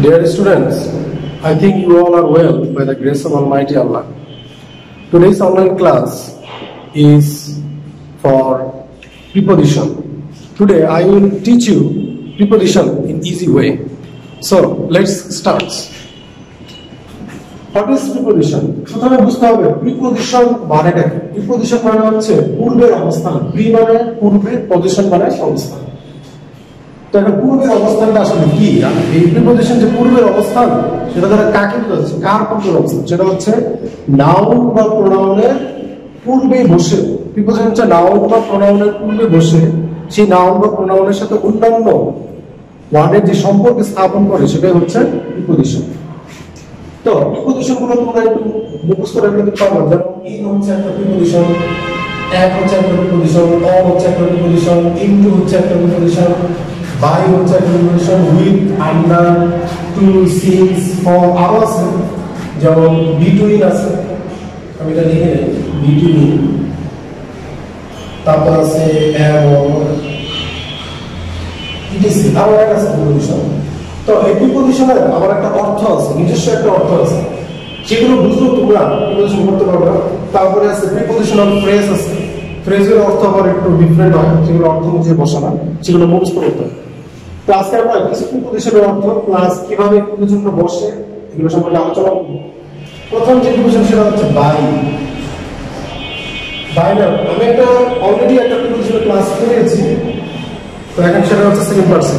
Dear students, I think you all are well by the grace of Almighty Allah. Today's online class is for preposition. Today I will teach you preposition in easy way. So let's start. What is preposition? প্রথমে বুঝতে হবে preposition মানেটা কি। preposition মানে হচ্ছে পূর্বের অবস্থান। pre মানে পূর্বে, position মানে অবস্থান। তো এটা পূর্বের অবস্থানটা আসলে কি? এই প্রিপোজিশন যে পূর্বের অবস্থান সেটা দ্বারা কাকে বোঝাচ্ছে? কার পূর্বের অবস্থান? সেটা হচ্ছে নাউন বা প্রোনাউনের পূর্বে বসে। প্রিপোজিশন হচ্ছে নাউন বা প্রোনাউনের পূর্বে বসে সেই নাউন বা প্রোনাউনের সাথে অন্যান্য ওয়ার্ডের যে সম্পর্ক স্থাপন করে সেটাই হচ্ছে প্রিপোজিশন। তো প্রিপোজিশন গুলো তোমরা একটু মুখস্থ করে নিতে পারো। যেমন ইন হচ্ছে একটা প্রিপোজিশন, এক হচ্ছে একটা প্রিপোজিশন, অন হচ্ছে একটা প্রিপোজিশন, ইনটু হচ্ছে একটা প্রিপোজিশন, by হচ্ছে একটা preposition, with, under, to, since, for আরো আছে। যেমন between আছে, আমি এটা লিখে নেই, between, তারপর আছে এবং etc আরো আছে প্রিপোজিশন। তো এই প্রিপোজিশনের আবার একটা অর্থ আছে, নিজস্ব একটা অর্থ আছে, সেগুলো বুঝলেও তোমরা প্রিপোজিশন করতে পারবে। তারপরে আছে প্রিপোজিশনাল ফ্রেজ আছে, ফ্রেজের অর্থ আবার একটু ডিফারেন্ট হয়, সেগুলো অর্থ বুঝিয়ে বসানো, সেগুলো মুখস্থ করতে হয়। তো আজকে আমরা কিছু প্রিপোজিশনের অর্থ প্লাস কিভাবে প্রিপোজিশন বসে এগুলো সম্পর্কে আলোচনা করব। প্রথম যে প্রিপোজিশন সেটা হচ্ছে বাই। বাই না আমি একটা অলরেডি একটা প্রিপোজিশন ক্লাস করেছি, তো এখন সেটা হচ্ছে সেকেন্ড পারসন।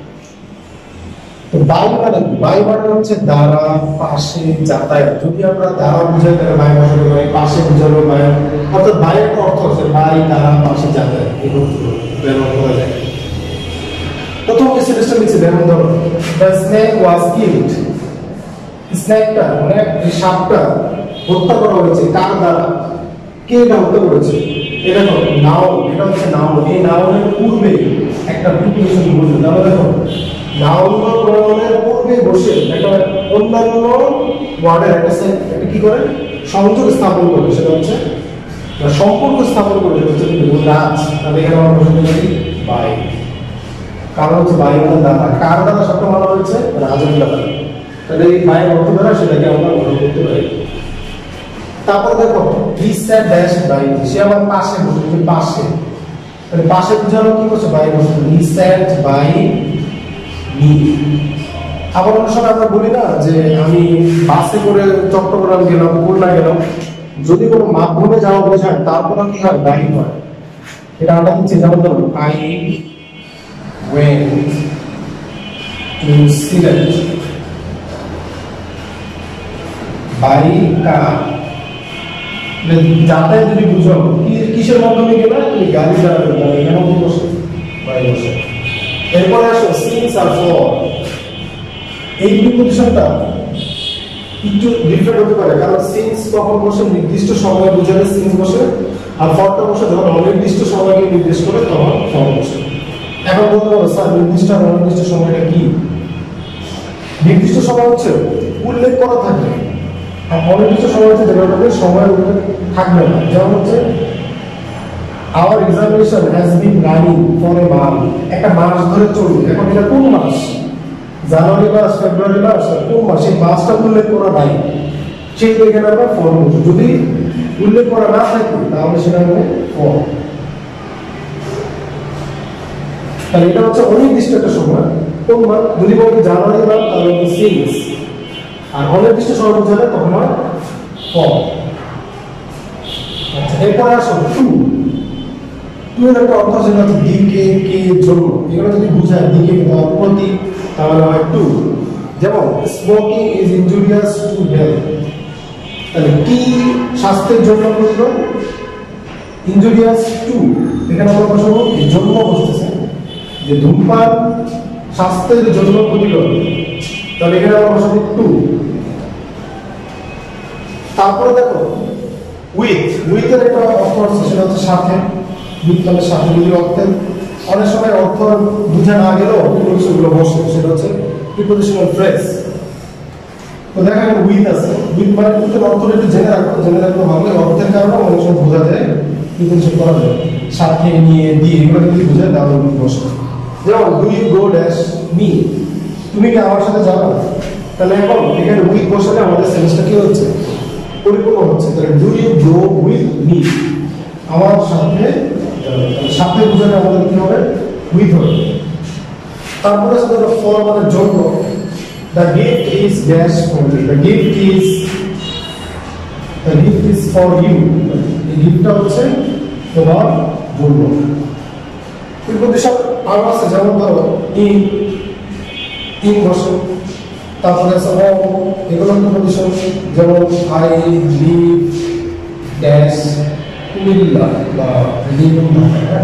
তো বাই মানে কি? বাই মানে হচ্ছে দ্বারা, পাশে, যাতায়াত। যদি আমরা দ্বারা বুঝাই তাহলে বাই বসাতে পারি, পাশে বুঝালো বাই। অর্থাৎ বাই এর অর্থ হচ্ছে বাই, দ্বারা, পাশে, যাতায়াত। এই অর্থগুলো ব্যবহার করা যায়। প্রথম সেন্টেন্সটা লিখছি, যেমন ধরো the snake was killed। স্নেকটা মানে এই সাপটা হত্যা করা হয়েছে কার দ্বারা? কে এটা হত্যা করেছে? এটা দেখো নাউন, এটা হচ্ছে নাউন। এই নাউনের পূর্বে একটা প্রিপোজিশন বসে। তাহলে দেখো নাউন বা প্রোনাউনের পূর্বে বসে একটা অন্যান্য ওয়ার্ডের একটা কি করে সংযোগ স্থাপন করে, সেটা হচ্ছে সম্পর্ক স্থাপন করে, সেটা হচ্ছে রাজ। তাহলে এখানে আমরা বসে দিই বাই। কারণ হচ্ছে বাই মানে দ্বারা, কার দ্বারা শব্দ বলা হয়েছে? রাজের দ্বারা। তাহলে এই বাই অর্থ দ্বারা সেটাকে আমরা গ্রহণ করতে পারি। তারপর দেখো হি স্যাট ড্যাশ বাই, সে আমার পাশে বসে। পাশে মানে পাশে বুঝানো কি করছে? বাই বসে। He sat by me. আবার অন্য সময় আমরা বলি না যে আমি বাসে করে চট্টগ্রাম গেলাম, খুলনা গেলাম। যদি কোনো মাধ্যমে যাওয়া বোঝায় তারপর কি হয়? বাই হয়। এটা আমরা হচ্ছে যেমন ধরুন I went to Silet by car। যাতায়াত যদি বুঝো কিসের মাধ্যমে গেলে তুমি গাড়ি দ্বারা গেলে, এখানে কি বসে? বাই বসে। এরপরে আসো সিন্স আর ফর। এই প্রিপোজিশনটা একটু ডিফারেন্ট হতে পারে, কারণ সিন্স তখন বসে নির্দিষ্ট সময় বোঝালে সিন্স বসে, আর ফরটা বসে যখন অনির্দিষ্ট সময়কে নির্দেশ করে তখন ফর বসে। এখন বলতে পারো স্যার নির্দিষ্ট আর অনির্দিষ্ট সময়টা কি? নির্দিষ্ট সময় হচ্ছে উল্লেখ করা থাকবে, আর অনির্দিষ্ট সময় হচ্ছে যেটা সময়ের উল্লেখ থাকবে না। যেমন হচ্ছে our examination has been running for a month. একটা মাস ধরে চলবে। এখন এটা কোন মাস? জানুয়ারি মাস, ফেব্রুয়ারি মাস, কোন মাস? এই মাসটা উল্লেখ করা নাই, সেই এখানে আমরা ফর বলছি। যদি উল্লেখ করা না থাকে তাহলে সেটা হবে ফর। তাহলে এটা হচ্ছে অনির্দিষ্ট একটা সময়। কোন মাস? যদি বলি জানুয়ারি মাস তাহলে হচ্ছে সিন্স, আর অনির্দিষ্ট সময় বোঝালে তখন হয় ফর। আচ্ছা, এরপরে আসো টু। টু এর একটা অর্থ সেটা হচ্ছে দিকে, কে, জন্য। এগুলো যদি বোঝায় দিকে বা প্রতি তাহলে হয় টু। যেমন smoking is injurious to health. তাহলে কি স্বাস্থ্যের জন্য ক্ষতিকর? ইনজুরিয়াস টু, এখানে আমরা বসাবো জন্য বসতেছে, যে ধূমপান স্বাস্থ্যের জন্য ক্ষতিকর। তাহলে এখানে আমরা বসাবো টু। তারপরে দেখো উইথ এর একটা অর্থ আছে, সেটা হচ্ছে সাথে। বিজ্ঞানের সাথে যদি অর্থের অনেক সময় অর্থ বুঝে না গেলেও প্রিপোজিশনগুলো বসে, সেটা হচ্ছে প্রিপোজিশনাল ফ্রেজ। তো দেখা গেল উইথ আছে, উইথ মানে কিন্তু অর্থটা একটু জেনে রাখতে হবে। অর্থের কারণে অনেক সময় বোঝা যায়, প্রিপোজিশন করা যায় সাথে, নিয়ে, দিয়ে, এগুলো যদি বোঝায় তাহলে উইথ বসে। যেমন do you go dash me, to তুমি কি আমার সাথে যাবে? তাহলে এখন এখানে উইথ বসালে আমাদের সেন্সটা কি হচ্ছে, পরিপূর্ণ হচ্ছে। তাহলে do you go with me, আমার সাথে যাবে। সাথে বুঝালে আমাদের কি হবে, উইথ হবে। তারপরে আছে ধরো ফর আমাদের জন্য, the gift is dash for me, the gift is for you, এই গিফটটা হচ্ছে তোমার জন্য। কিন্তু সব আরো আছে, যেমন ধরো ইন বসে, তারপরে আছে এগুলো কন্ডিশন, যেমন আই লিভ ড্যাশ কুমিল্লা বা লিভ ঢাকা।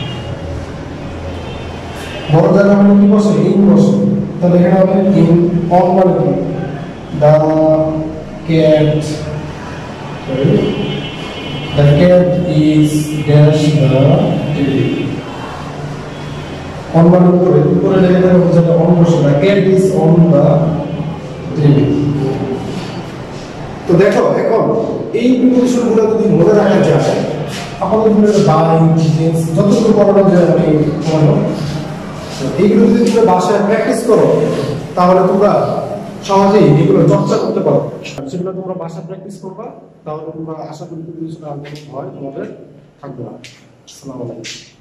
বড় জায়গা মানে কি বসে, ইন বসে, তাহলে এখানে হবে ইন। অন মানে কি, the cat is dash the TV. On মানে উপরে, উপরে লেগে হচ্ছে অন বসে, the cat is on the TV. তো দেখো এখন এই প্রিপোজিশনগুলো যদি মনে রাখা যায়, আমাদের মনে বাই যতটুকু পড়ানো যায় আমি পড়ানো, এইগুলো যদি তোমরা বাসায় প্র্যাকটিস করো তাহলে তোমরা সহজেই এগুলো চর্চা করতে পারো। সেগুলো তোমরা বাসায় প্র্যাকটিস করবা, তাহলে তোমরা আশা করি প্রিপোজিশন আর কোনো ভয় তোমাদের থাকবে না। আসসালামু আলাইকুম।